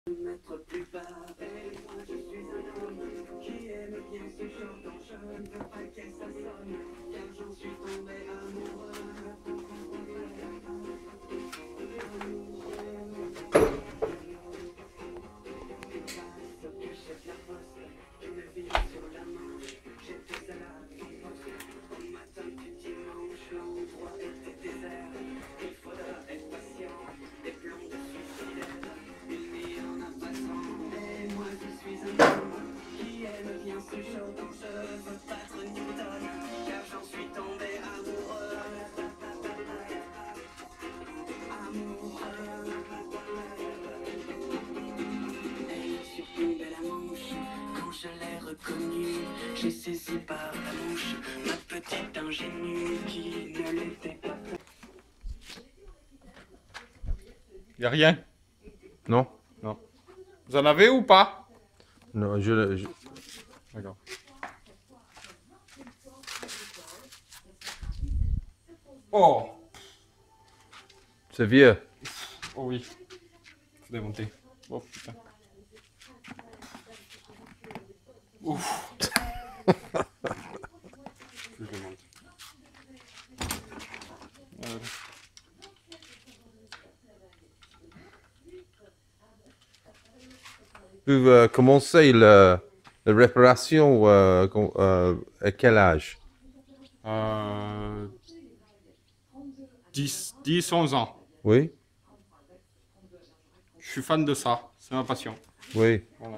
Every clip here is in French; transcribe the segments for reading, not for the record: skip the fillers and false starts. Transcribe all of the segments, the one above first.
Mettre plus bas, et moi je suis un homme qui aime bien ce genre d'enjeu. Je ne veux pas qu'elle s'assonne, car j'en suis tombé amoureux. Ce que chef la poste, une ville sur la Manche, j'étais à la riposte. Au matin du dimanche, l'endroit était désert. Il faudra être patient, des plans de suicidaire. Une vie en a passant, et moi je suis un homme qui aime bien ce genre d'enjeu. Je veux battre Newton, car j'en suis tombé amoureux. Quand je l'ai reconnu, j'ai saisi par la manche ma petite ingénue qui ne l'était pas. Y a rien? Non? Non. Vous en avez ou pas? Non, D'accord. Oh! c'est vieux. Oh oui. Faut démonter. Oh putain. Ouf. Je démonte. Vous commencez la réparation à quel âge? 10, 11 ans. Oui? Je suis fan de ça. C'est ma passion. Oui. Voilà.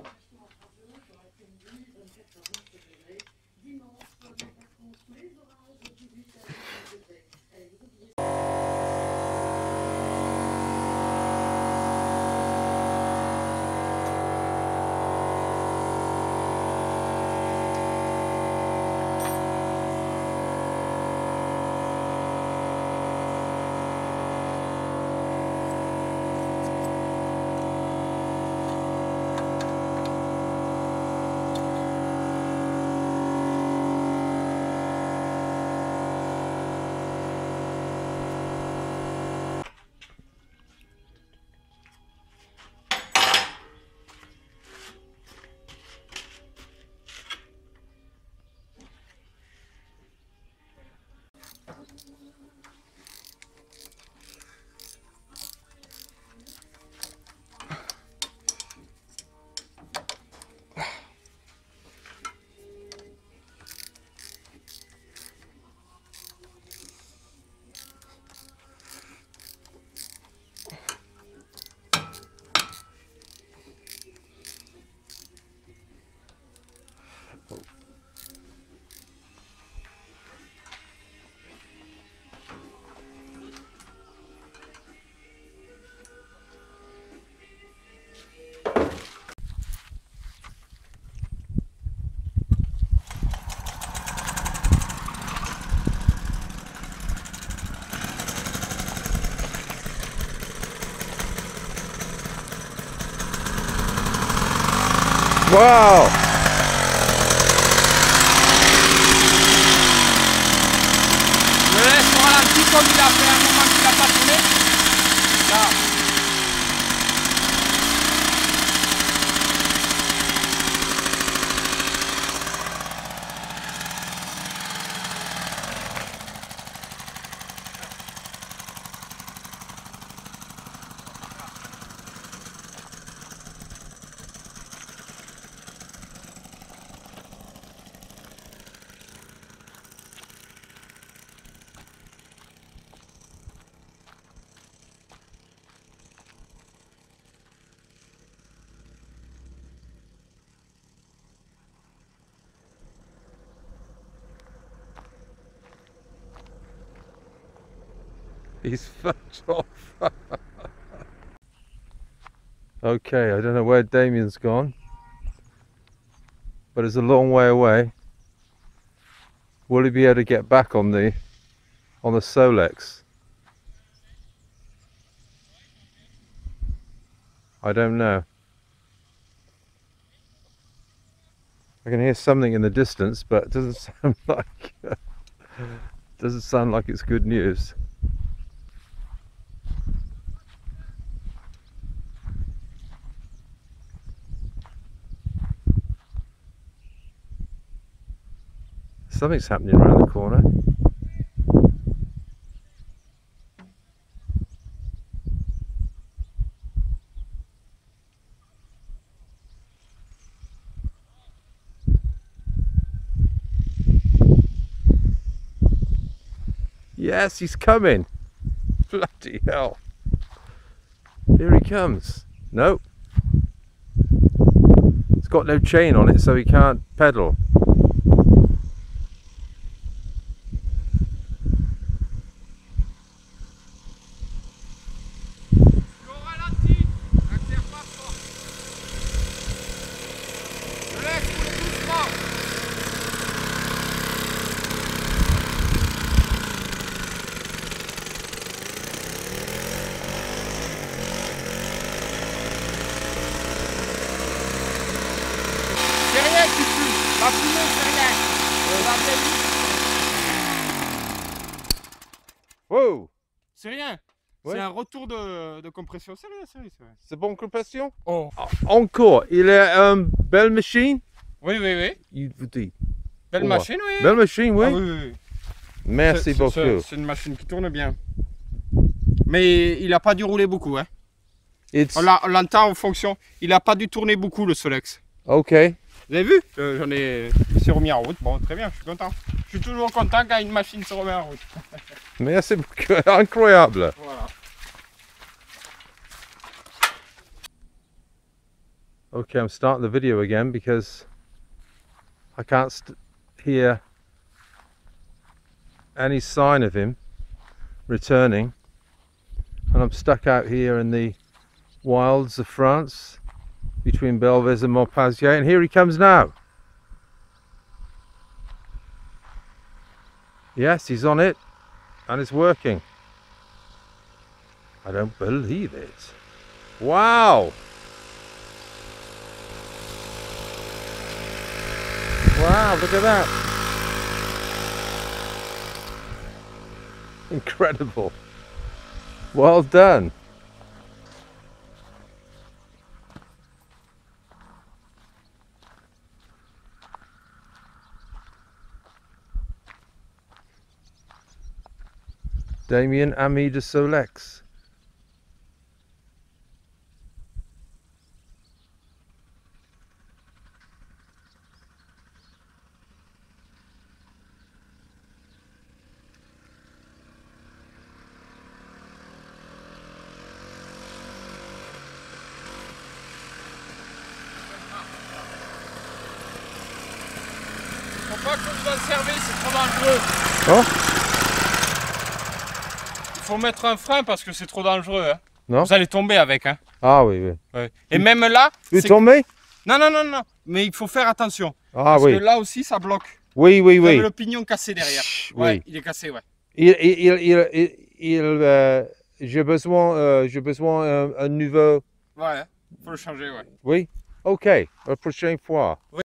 Wow! Je laisse au ralenti comme il a fait un moment qu'il n'a pas tourné. Là. He's fucked off. Okay, I don't know where Damien's gone, but it's a long way away. Will he be able to get back on the Solex? I don't know. I can hear something in the distance, but it doesn't sound like it's good news. Something's happening around the corner. Yes, he's coming. Bloody hell. Here he comes. Nope. It's got no chain on it, so he can't pedal. C'est rien qui fume. La fumée, c'est rien. Wow. C'est rien. Ouais. C'est un retour de compression. C'est rien, c'est rien. C'est bon compression? Oh. Encore, il est belle machine? Oui, oui, oui. Il vous dit. Belle Oh. machine, oui. Belle machine, oui. Ah, oui, oui, oui. Merci beaucoup. C'est une machine qui tourne bien. Mais il n'a pas dû rouler beaucoup. Hein. It's... On l'entend en fonction. Il n'a pas dû tourner beaucoup le Solex. Ok. Vous avez vu? Il s'est remis en route. Bon, très bien, je suis content. Je suis toujours content quand une machine se remet en route. Merci beaucoup. Incroyable. Voilà. Okay, I'm starting the video again because I can't hear any sign of him returning, and I'm stuck out here in the wilds of France between Belvez and Montpazier, and here he comes now. Yes, he's on it and it's working. I don't believe it. Wow. Wow, look at that. Incredible. Well done. Damien, ami de Solex. Faut pas que vous en servez, c'est trop dangereux. Oh, Il faut mettre un frein parce que c'est trop dangereux. Hein. non? Vous allez tomber avec. Hein. Ah oui, oui. Ouais. Et même là. Vous c'est- tombez? Non, non, non, non. Mais il faut faire attention. Ah Parce oui. que là aussi, ça bloque. Oui, oui, Vous avez oui. le pignon cassé derrière. Chut, Ouais, oui. il est cassé, ouais. J'ai besoin un nouveau. Ouais, faut le changer, ouais. Oui? Ok, la prochaine fois.